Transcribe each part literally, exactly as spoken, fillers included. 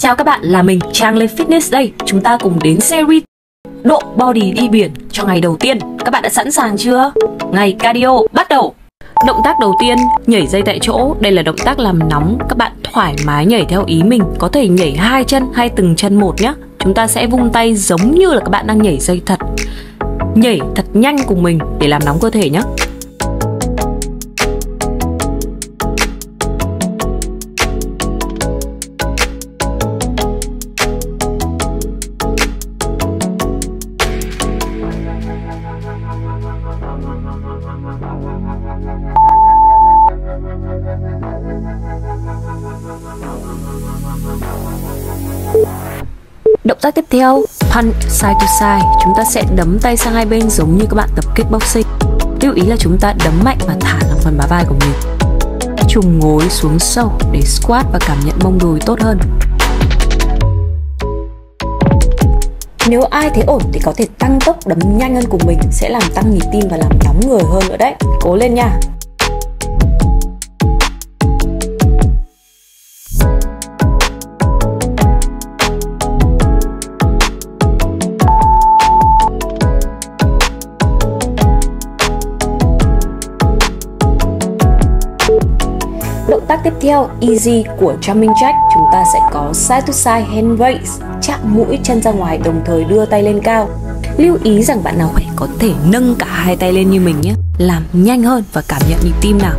Chào các bạn, là mình Trang Lê Fitness đây. Chúng ta cùng đến series độ body đi biển cho ngày đầu tiên. Các bạn đã sẵn sàng chưa? Ngày cardio bắt đầu. Động tác đầu tiên, nhảy dây tại chỗ. Đây là động tác làm nóng. Các bạn thoải mái nhảy theo ý mình. Có thể nhảy hai chân hay từng chân một nhé. Chúng ta sẽ vung tay giống như là các bạn đang nhảy dây thật. Nhảy thật nhanh cùng mình để làm nóng cơ thể nhé. Động tác tiếp theo, punch side to side. Chúng ta sẽ đấm tay sang hai bên giống như các bạn tập kickboxing. Lưu ý là chúng ta đấm mạnh và thả lỏng phần bả vai của mình. Trùng gối xuống sâu để squat và cảm nhận mông đùi tốt hơn. Nếu ai thấy ổn thì có thể tăng tốc đấm nhanh hơn cùng mình, sẽ làm tăng nhịp tim và làm nóng người hơn nữa đấy. Cố lên nha. Động tác tiếp theo, easy của jumping jack, chúng ta sẽ có side to side hand raise, chạm mũi chân ra ngoài đồng thời đưa tay lên cao. Lưu ý rằng bạn nào khỏe có thể nâng cả hai tay lên như mình nhé, làm nhanh hơn và cảm nhận nhịp tim nào.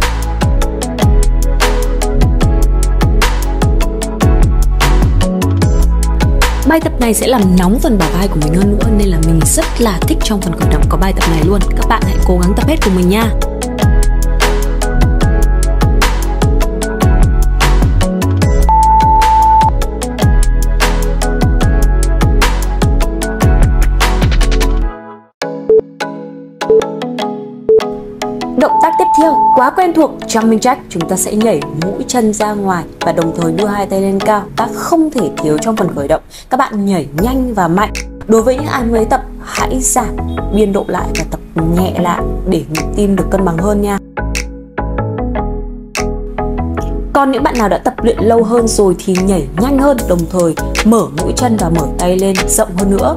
Bài tập này sẽ làm nóng phần bả vai của mình hơn nữa, nên là mình rất là thích trong phần khởi động có bài tập này luôn. Các bạn hãy cố gắng tập hết cùng mình nha. Động tác tiếp theo quá quen thuộc, jumping jack, chúng ta sẽ nhảy mũi chân ra ngoài và đồng thời đưa hai tay lên cao. Ta không thể thiếu trong phần khởi động. Các bạn nhảy nhanh và mạnh. Đối với những ai mới tập, hãy giảm biên độ lại và tập nhẹ lại để nhịp tim được cân bằng hơn nha. Còn những bạn nào đã tập luyện lâu hơn rồi thì nhảy nhanh hơn, đồng thời mở mũi chân và mở tay lên rộng hơn nữa.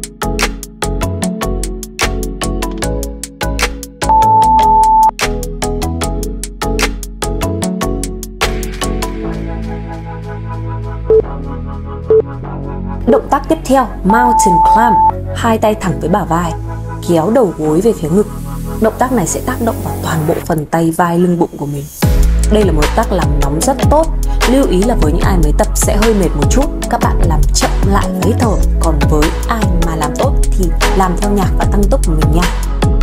Động tác tiếp theo, mountain climb, hai tay thẳng với bả vai, kéo đầu gối về phía ngực. Động tác này sẽ tác động vào toàn bộ phần tay, vai, lưng, bụng của mình. Đây là một động tác làm nóng rất tốt. Lưu ý là với những ai mới tập sẽ hơi mệt một chút, các bạn làm chậm lại lấy thở. Còn với ai mà làm tốt thì làm theo nhạc và tăng tốc của mình nha.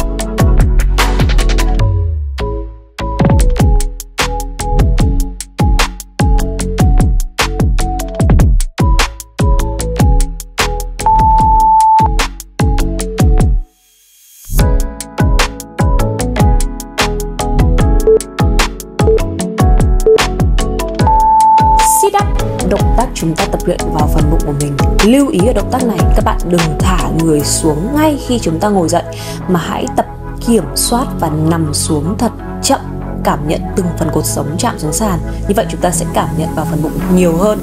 Động tác chúng ta tập luyện vào phần bụng của mình. Lưu ý ở động tác này các bạn đừng thả người xuống ngay khi chúng ta ngồi dậy, mà hãy tập kiểm soát và nằm xuống thật chậm, cảm nhận từng phần cột sống chạm xuống sàn. Như vậy chúng ta sẽ cảm nhận vào phần bụng nhiều hơn.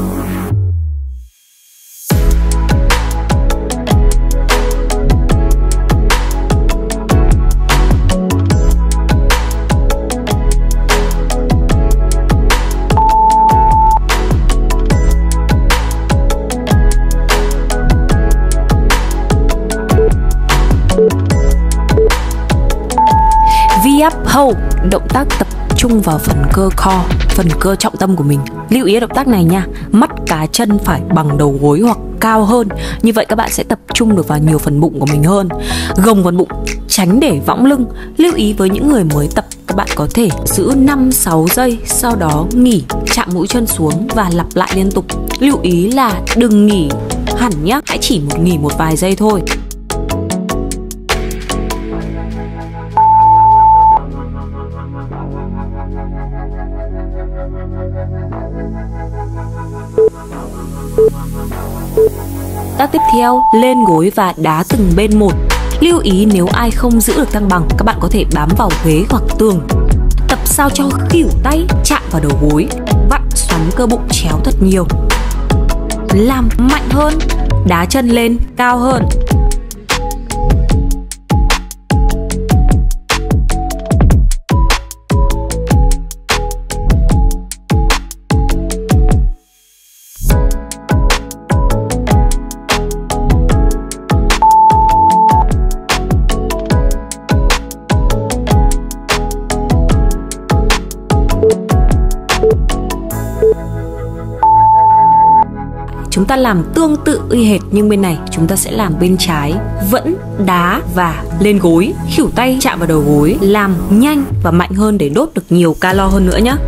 V-up hold, động tác tập trung vào phần cơ core, phần cơ trọng tâm của mình. Lưu ý động tác này nha, mắt cá chân phải bằng đầu gối hoặc cao hơn. Như vậy các bạn sẽ tập trung được vào nhiều phần bụng của mình hơn. Gồng phần bụng, tránh để võng lưng. Lưu ý với những người mới tập, các bạn có thể giữ năm sáu giây, sau đó nghỉ, chạm mũi chân xuống và lặp lại liên tục. Lưu ý là đừng nghỉ hẳn nhé, hãy chỉ một nghỉ một vài giây thôi. Tác tiếp theo, lên gối và đá từng bên một. Lưu ý nếu ai không giữ được thăng bằng, các bạn có thể bám vào ghế hoặc tường. Tập sao cho khuỷu tay chạm vào đầu gối, vặn xoắn cơ bụng chéo thật nhiều. làm mạnh hơn, đá chân lên cao hơn. Chúng ta làm tương tự y hệt, nhưng bên này chúng ta sẽ làm bên trái, vẫn đá và lên gối, khuỷu tay chạm vào đầu gối, làm nhanh và mạnh hơn để đốt được nhiều calo hơn nữa nhé.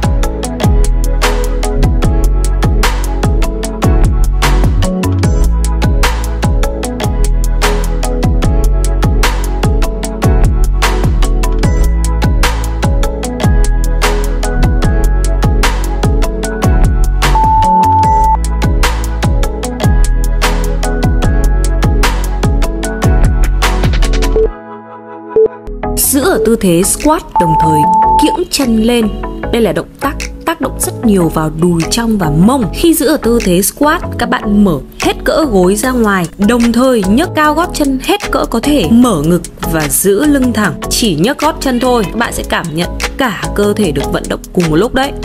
Giữ ở tư thế squat đồng thời kiễng chân lên. Đây là động tác tác động rất nhiều vào đùi trong và mông. Khi giữ ở tư thế squat, các bạn mở hết cỡ gối ra ngoài, đồng thời nhấc cao gót chân hết cỡ có thể, mở ngực và giữ lưng thẳng. Chỉ nhấc gót chân thôi, các bạn sẽ cảm nhận cả cơ thể được vận động cùng một lúc đấy.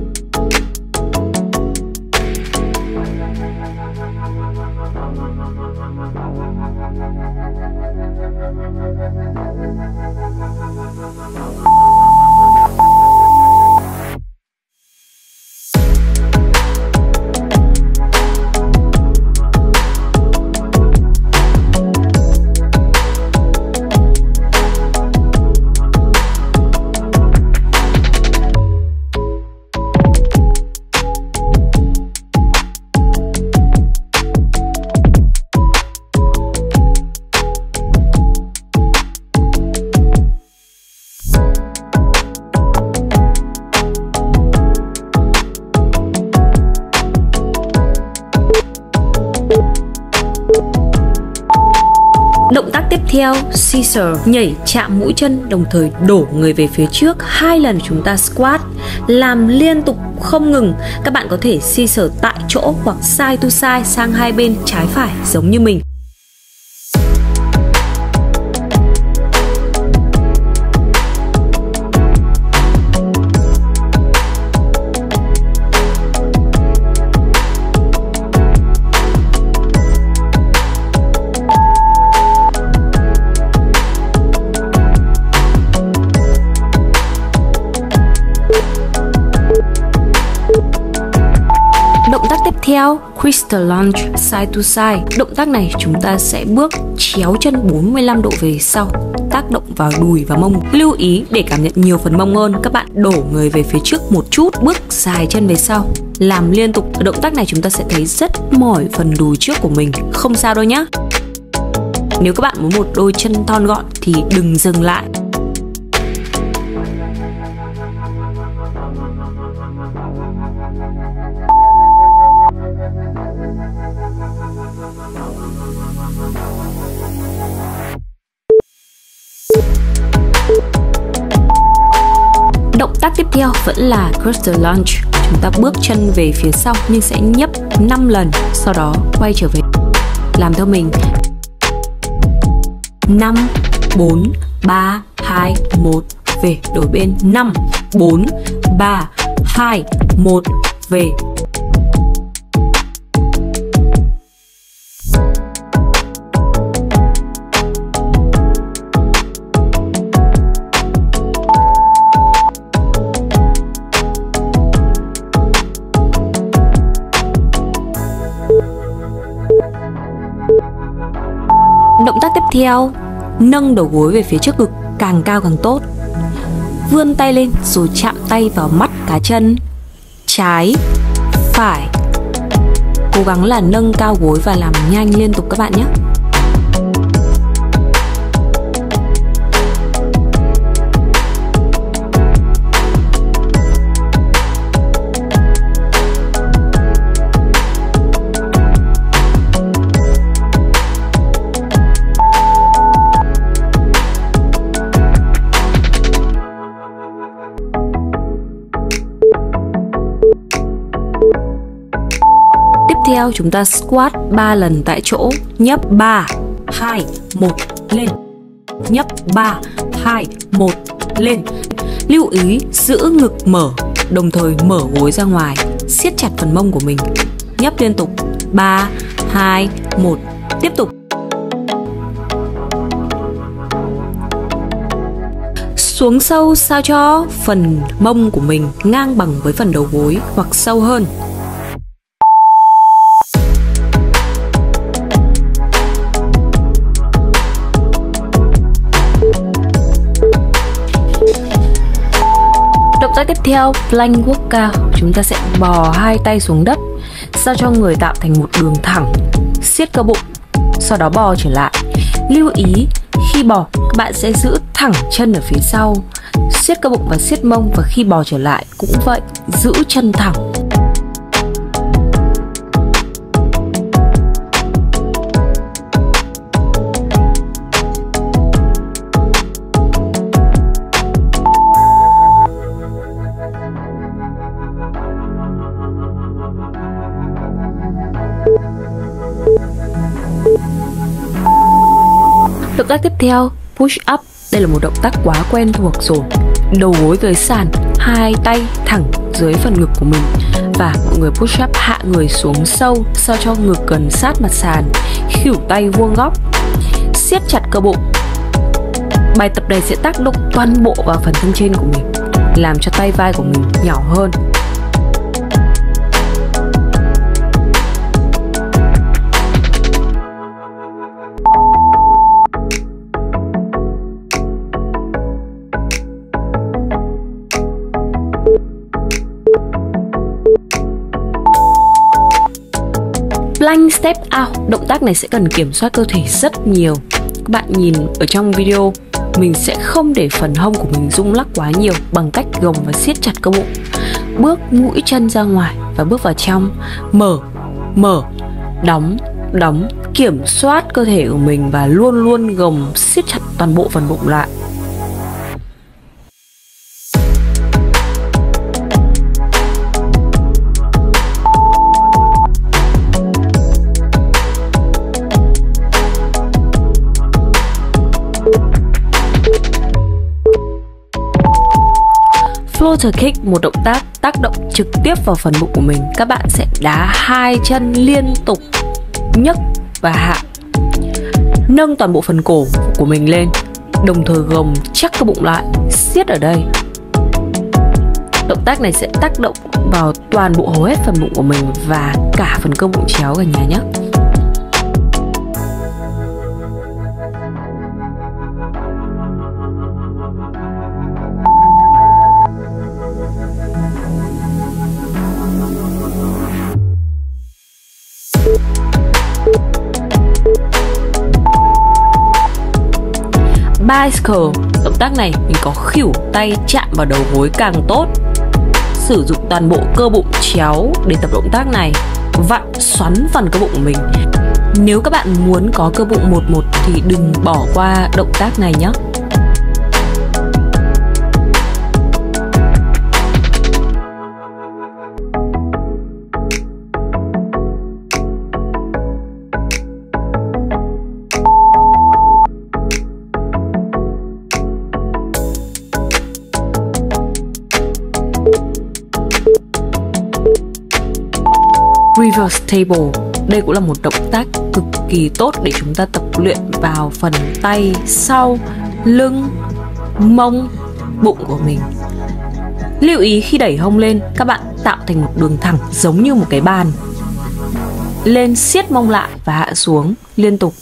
Động tác tiếp theo, scissor, nhảy chạm mũi chân đồng thời đổ người về phía trước. Hai lần chúng ta squat, làm liên tục không ngừng. Các bạn có thể scissor tại chỗ hoặc side to side sang hai bên trái phải giống như mình. Động tác tiếp theo, crystal lunge side to side. Động tác này chúng ta sẽ bước chéo chân bốn mươi lăm độ về sau, tác động vào đùi và mông. Lưu ý để cảm nhận nhiều phần mông hơn, các bạn đổ người về phía trước một chút, bước dài chân về sau, làm liên tục. Ở động tác này chúng ta sẽ thấy rất mỏi phần đùi trước của mình, không sao đâu nhá. Nếu các bạn muốn một đôi chân thon gọn thì đừng dừng lại. Động tác tiếp theo vẫn là crystal lunge. Chúng ta bước chân về phía sau nhưng sẽ nhấp năm lần, sau đó quay trở về. Làm theo mình. năm, bốn, ba, hai, một, về. Đổi bên. năm, bốn, ba, hai, một, về. Động tác tiếp theo, nâng đầu gối về phía trước ngực, càng cao càng tốt. Vươn tay lên rồi chạm tay vào mắt cá chân. Trái, phải. Cố gắng là nâng cao gối và làm nhanh liên tục các bạn nhé. theo chúng ta squat ba lần tại chỗ, nhấp ba, hai, một, lên. Nhấp ba, hai, một, lên. Lưu ý giữ ngực mở, đồng thời mở gối ra ngoài, siết chặt phần mông của mình. Nhấp liên tục, ba, hai, một, tiếp tục. Xuống sâu sao cho phần mông của mình ngang bằng với phần đầu gối hoặc sâu hơn. Động tác tiếp theo, plank workout. Chúng ta sẽ bò hai tay xuống đất, sao cho người tạo thành một đường thẳng, siết cơ bụng, sau đó bò trở lại. Lưu ý khi bò, các bạn sẽ giữ thẳng chân ở phía sau, siết cơ bụng và siết mông, và khi bò trở lại cũng vậy, giữ chân thẳng. Động tác tiếp theo, push up. Đây là một động tác quá quen thuộc rồi. Đầu gối tới sàn, hai tay thẳng dưới phần ngực của mình, và mọi người push up hạ người xuống sâu sao cho ngực gần sát mặt sàn, khuỷu tay vuông góc, siết chặt cơ bụng. Bài tập này sẽ tác động toàn bộ vào phần thân trên của mình, làm cho tay vai của mình nhỏ hơn. Plank step out. Động tác này sẽ cần kiểm soát cơ thể rất nhiều. Các bạn nhìn ở trong video, mình sẽ không để phần hông của mình rung lắc quá nhiều bằng cách gồng và siết chặt cơ bụng. Bước mũi chân ra ngoài và bước vào trong. Mở, mở, đóng, đóng. Kiểm soát cơ thể của mình và luôn luôn gồng siết chặt toàn bộ phần bụng lại. Floater kick, một động tác tác động trực tiếp vào phần bụng của mình. Các bạn sẽ đá hai chân liên tục, nhấc và hạ, nâng toàn bộ phần cổ của mình lên, đồng thời gồng chắc cơ bụng lại, siết ở đây. Động tác này sẽ tác động vào toàn bộ hầu hết phần bụng của mình và cả phần cơ bụng chéo cả nhà nhé. Bicycle. Động tác này mình có khuỷu tay chạm vào đầu gối càng tốt. Sử dụng toàn bộ cơ bụng chéo để tập động tác này, vặn xoắn phần cơ bụng của mình. Nếu các bạn muốn có cơ bụng một một thì đừng bỏ qua động tác này nhé. Reverse table. Đây cũng là một động tác cực kỳ tốt để chúng ta tập luyện vào phần tay sau, lưng, mông, bụng của mình. Lưu ý khi đẩy hông lên, các bạn tạo thành một đường thẳng giống như một cái bàn. Lên siết mông lại và hạ xuống liên tục.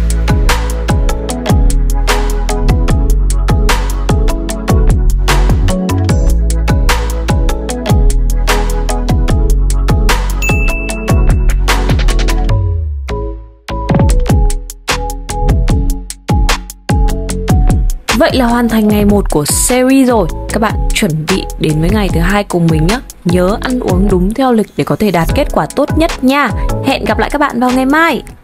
Vậy là hoàn thành ngày một của series rồi. Các bạn chuẩn bị đến với ngày thứ hai cùng mình nhé. Nhớ ăn uống đúng theo lịch để có thể đạt kết quả tốt nhất nha. Hẹn gặp lại các bạn vào ngày mai.